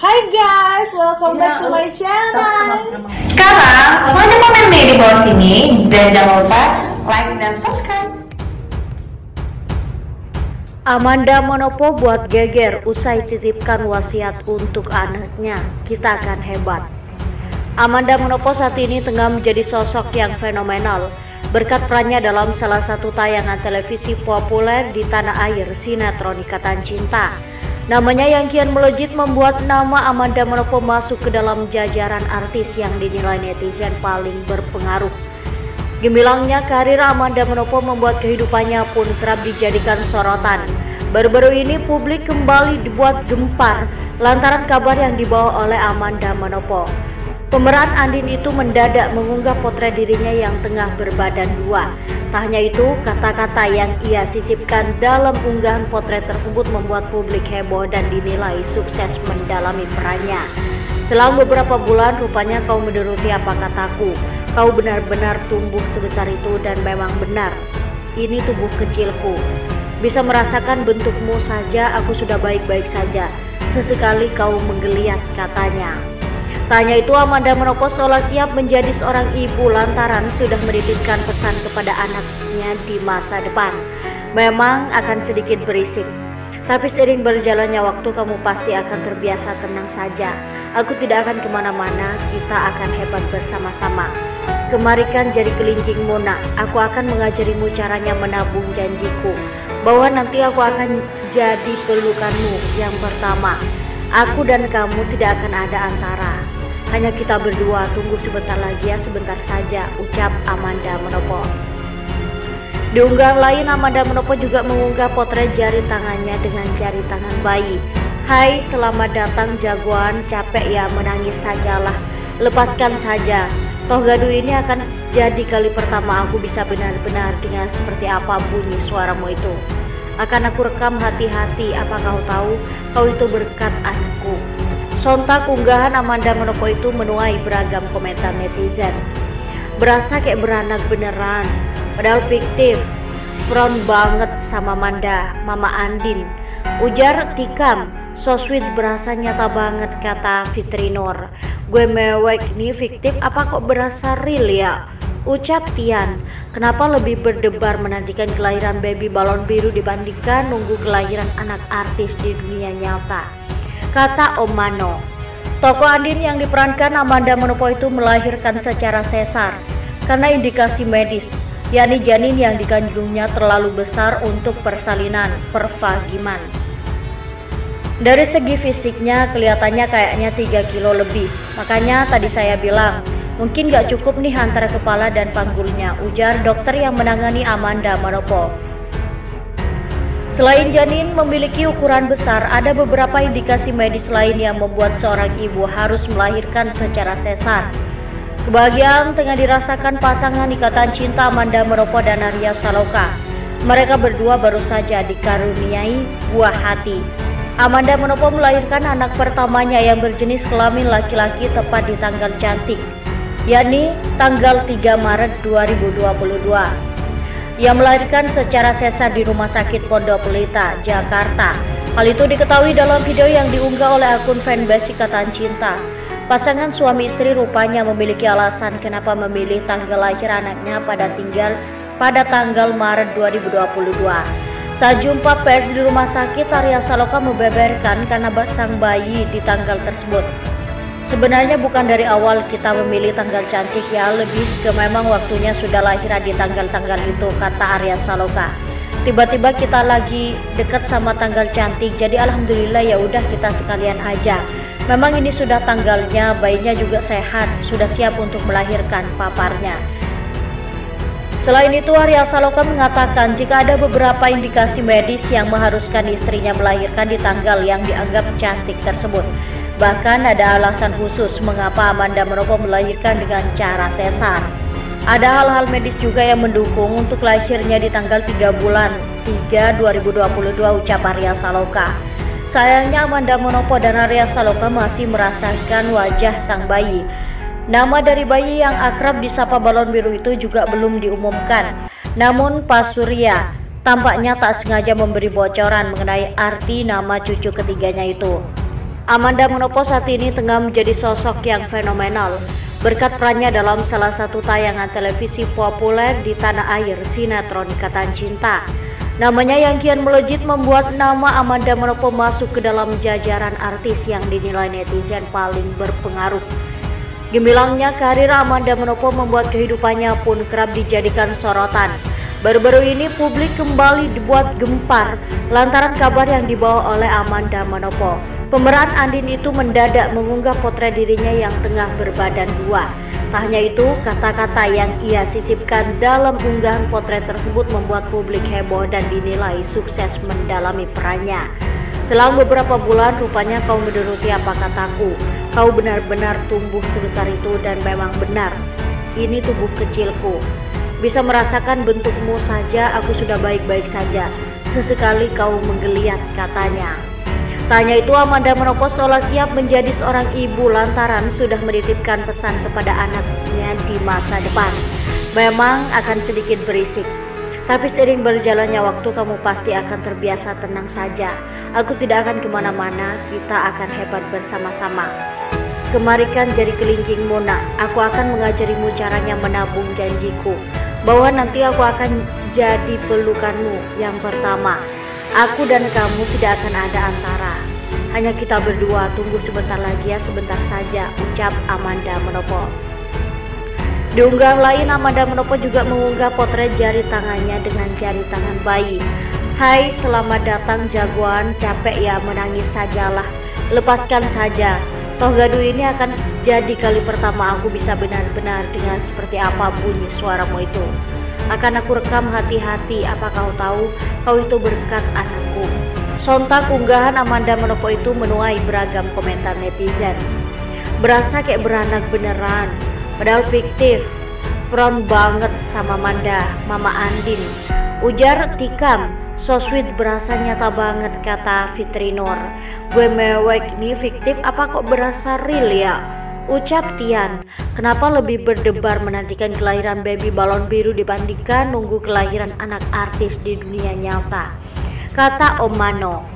Hai guys, welcome back to my channel. Sekarang langsung aja komen nih di bawah sini dan jangan lupa like dan subscribe. Amanda Manopo buat geger usai titipkan wasiat untuk anaknya. Kita akan hebat. Amanda Manopo saat ini tengah menjadi sosok yang fenomenal berkat perannya dalam salah satu tayangan televisi populer di tanah air, sinetron Ikatan Cinta. Namanya yang kian melejit membuat nama Amanda Manopo masuk ke dalam jajaran artis yang dinilai netizen paling berpengaruh. Gemilangnya karir Amanda Manopo membuat kehidupannya pun kerap dijadikan sorotan. Baru-baru ini publik kembali dibuat gempar lantaran kabar yang dibawa oleh Amanda Manopo. Pemeran Andin itu mendadak mengunggah potret dirinya yang tengah berbadan dua. Tak hanya itu, kata-kata yang ia sisipkan dalam unggahan potret tersebut membuat publik heboh dan dinilai sukses mendalami perannya. Selang beberapa bulan, rupanya kau menuruti apa kataku. Kau benar-benar tumbuh sebesar itu dan memang benar. Ini tubuh kecilku. Bisa merasakan bentukmu saja, aku sudah baik-baik saja. Sesekali kau menggeliat, katanya. Tanya itu, Amanda Manopo seolah siap menjadi seorang ibu lantaran sudah menitipkan pesan kepada anaknya di masa depan. Memang akan sedikit berisik, tapi seiring berjalannya waktu kamu pasti akan terbiasa. Tenang saja, aku tidak akan kemana-mana, kita akan hebat bersama-sama. Kemarikan jari kelingkingmu nak, aku akan mengajarimu caranya menabung janjiku, bahwa nanti aku akan jadi pelukanmu yang pertama. Aku dan kamu tidak akan ada antara, hanya kita berdua, tunggu sebentar lagi ya, sebentar saja, ucap Amanda Manopo. Di unggahan lain, Amanda Manopo juga mengunggah potret jari tangannya dengan jari tangan bayi. Hai, selamat datang jagoan, capek ya, menangis sajalah, lepaskan saja. Toh gaduh ini akan jadi kali pertama aku bisa benar-benar dengar seperti apa bunyi suaramu itu. Akan aku rekam hati-hati, apa kau tahu, kau itu berkat anakku. Sontak unggahan Amanda Manopo itu menuai beragam komentar netizen. Berasa kayak beranak beneran, padahal fiktif. Front banget sama Mama Andin. Ujar Tikam, so sweet berasa nyata banget, kata Fitri Nur. Gue mewek nih fiktif apa kok berasa real ya? Ucap Tian, kenapa lebih berdebar menantikan kelahiran baby balon biru dibandingkan nunggu kelahiran anak artis di dunia nyata? Kata Om Mano. Tokoh Andin yang diperankan Amanda Manopo itu melahirkan secara sesar karena indikasi medis, yakni janin yang dikandungnya terlalu besar untuk persalinan pervagiman. Dari segi fisiknya kelihatannya kayaknya 3 kilo lebih, makanya tadi saya bilang mungkin gak cukup nih antara kepala dan panggulnya, ujar dokter yang menangani Amanda Manopo. Selain janin memiliki ukuran besar, ada beberapa indikasi medis lain yang membuat seorang ibu harus melahirkan secara sesar. Kebahagiaan tengah dirasakan pasangan Ikatan Cinta Amanda Manopo dan Arya Saloka. Mereka berdua baru saja dikaruniai buah hati. Amanda Manopo melahirkan anak pertamanya yang berjenis kelamin laki-laki tepat di tanggal cantik, yakni tanggal 3 Maret 2022. Ia melahirkan secara sesar di Rumah Sakit Pondok Pelita, Jakarta. Hal itu diketahui dalam video yang diunggah oleh akun fanbase Ikatan Cinta. Pasangan suami istri rupanya memiliki alasan kenapa memilih tanggal lahir anaknya pada tanggal Maret 2022. Saat jumpa pers di rumah sakit, Arya Saloka membeberkan karena sang bayi di tanggal tersebut. Sebenarnya bukan dari awal kita memilih tanggal cantik ya, lebih ke memang waktunya sudah lahiran di tanggal-tanggal itu, kata Arya Saloka. Tiba-tiba kita lagi dekat sama tanggal cantik, jadi alhamdulillah ya udah kita sekalian aja. Memang ini sudah tanggalnya, bayinya juga sehat, sudah siap untuk melahirkan, paparnya. Selain itu, Arya Saloka mengatakan jika ada beberapa indikasi medis yang mengharuskan istrinya melahirkan di tanggal yang dianggap cantik tersebut. Bahkan ada alasan khusus mengapa Amanda Manopo melahirkan dengan cara sesar. Ada hal-hal medis juga yang mendukung untuk lahirnya di tanggal 3 bulan 3 2022, ucap Arya Saloka. Sayangnya Amanda Manopo dan Arya Saloka masih merasakan wajah sang bayi. Nama dari bayi yang akrab disapa balon biru itu juga belum diumumkan. Namun Pak Surya tampaknya tak sengaja memberi bocoran mengenai arti nama cucu ketiganya itu. Amanda Manopo saat ini tengah menjadi sosok yang fenomenal berkat perannya dalam salah satu tayangan televisi populer di tanah air, sinetron Ikatan Cinta. Namanya yang kian melejit membuat nama Amanda Manopo masuk ke dalam jajaran artis yang dinilai netizen paling berpengaruh. Gemilangnya karir Amanda Manopo membuat kehidupannya pun kerap dijadikan sorotan. Baru-baru ini publik kembali dibuat gempar lantaran kabar yang dibawa oleh Amanda Manopo. Pemeran Andin itu mendadak mengunggah potret dirinya yang tengah berbadan dua. Tak hanya itu, kata-kata yang ia sisipkan dalam unggahan potret tersebut membuat publik heboh dan dinilai sukses mendalami perannya. Selang beberapa bulan, rupanya kau menuruti apa kataku. Kau benar-benar tumbuh sebesar itu dan memang benar. Ini tubuh kecilku. Bisa merasakan bentukmu saja, aku sudah baik-baik saja. Sesekali kau menggeliat, katanya. Tanya itu, Amanda Manopo seolah siap menjadi seorang ibu lantaran sudah menitipkan pesan kepada anaknya di masa depan. Memang akan sedikit berisik, tapi seiring berjalannya waktu kamu pasti akan terbiasa. Tenang saja, aku tidak akan kemana-mana, kita akan hebat bersama-sama. Kemarikan jari kelingkingmu nak, aku akan mengajarimu caranya menabung janjiku, bahwa nanti aku akan jadi pelukanmu yang pertama. Aku dan kamu tidak akan ada antara, hanya kita berdua. Tunggu sebentar lagi ya, sebentar saja, ucap Amanda Manopo. Di unggahan lain, Amanda Manopo juga mengunggah potret jari tangannya dengan jari tangan bayi. Hai, selamat datang jagoan, capek ya, menangis sajalah, lepaskan saja. Toh gaduh ini akan jadi kali pertama aku bisa benar-benar dengar seperti apa bunyi suaramu itu. Akan aku rekam hati-hati, apa kau tahu, kau itu berkat anakku. Sontak unggahan Amanda Manopo itu menuai beragam komentar netizen. Berasa kayak beranak beneran, padahal fiktif. Prom banget sama Mama Andin, ujar Tikam. So sweet, berasa nyata banget, kata Fitri Nur. Gue mewek nih, fiktif apa kok berasa real ya, ucap Tian. Kenapa lebih berdebar menantikan kelahiran baby balon biru dibandingkan nunggu kelahiran anak artis di dunia nyata, kata Om Mano.